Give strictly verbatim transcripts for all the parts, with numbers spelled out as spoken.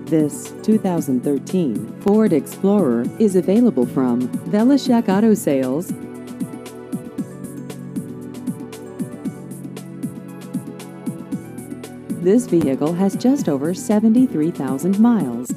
This two thousand thirteen Ford Explorer is available from Velishek Auto Sales. This vehicle has just over seventy-three thousand miles.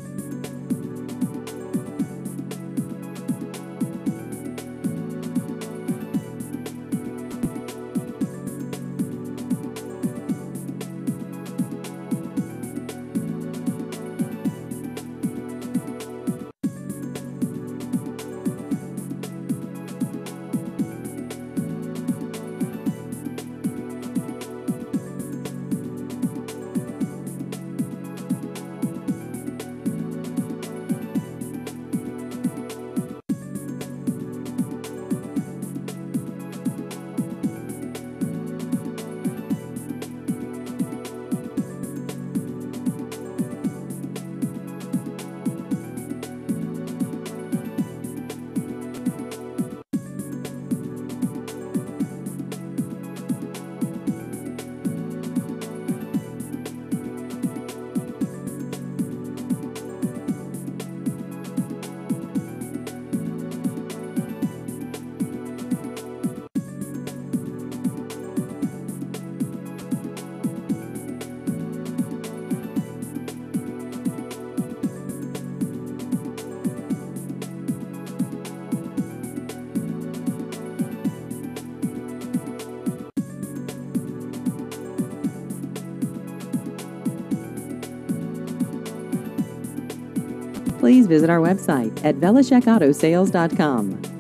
Please visit our website at velishek auto sales dot com.